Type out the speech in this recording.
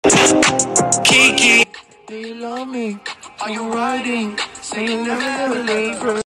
Kiki, do you love me? Are you riding? Say you never ever leave.